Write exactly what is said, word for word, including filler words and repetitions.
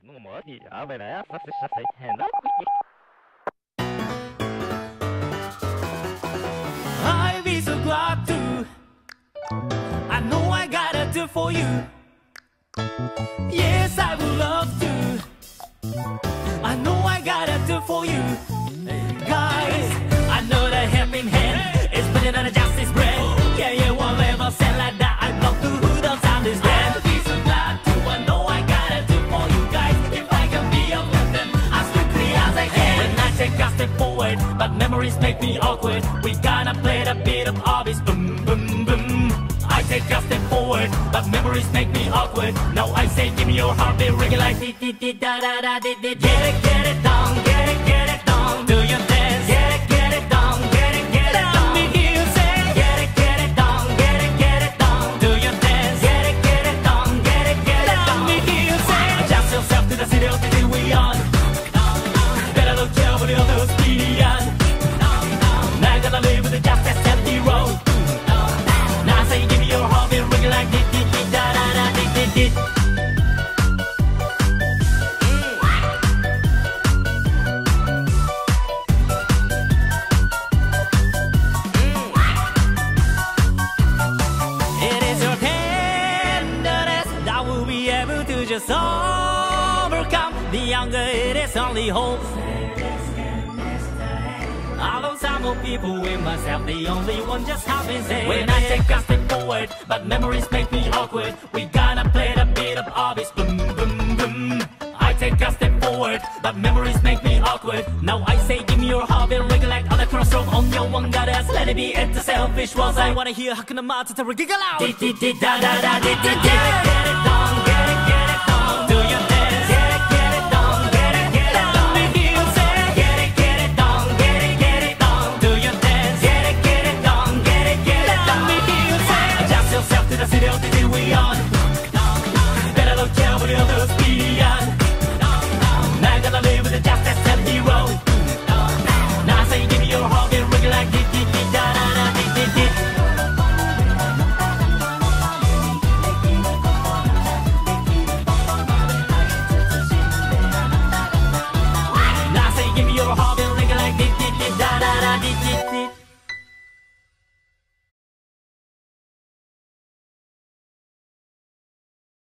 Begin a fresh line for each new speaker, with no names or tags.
I'll be so glad to. I know I gotta do for you. Yes, I would love to. I know I gotta do for you. Guys, I know that helping hand is better than a justice brand. Yeah, yeah, one level said like that. I love to who does understand. I'll be so glad to. I know I gotta do for you guys. If I can be a weapon as quickly as I can. When I take a step forward, but memories make me awkward. We gonna play the beat of obvious boom, boom, boom. I take a step forward, but memories make me awkward. Now I say, give me your heartbeat, ring it like dee dee dee da da da dee dee. Get it, get it down, get it, get it down. Do your dance, get it, get it down, get it, get it down. Let me hear you say, get it, get it down, get it, get it down. Do your dance, get it, get it down, get it, get it down. Let me hear you say, adjust yourself to the city of the day we on. Better look out for the others, be on. Now I gotta live with the justice empty road. Now I say, give me your heartbeat, ring it like dee dee dee da da da dee dee dee. Just overcome. The younger it is, only hope. Although some of people in myself, the only one just happens. When I take a step forward, but memories make me awkward. We gonna play the beat of obvious boom, boom, boom. I take a step forward, but memories make me awkward. Now I say, give me your heartbeat, ring like other crossroad on your one goddess. Let it be, it's the selfish ones. I wanna hear Hakuna Matata, giggle out. Dee dee dee da da da dee dee dee.